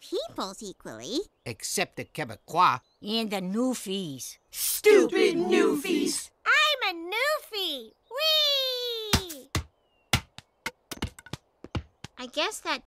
peoples equally. Except the Quebecois. And the Newfies. Stupid Newfies! I'm a Newfie! Whee! I guess that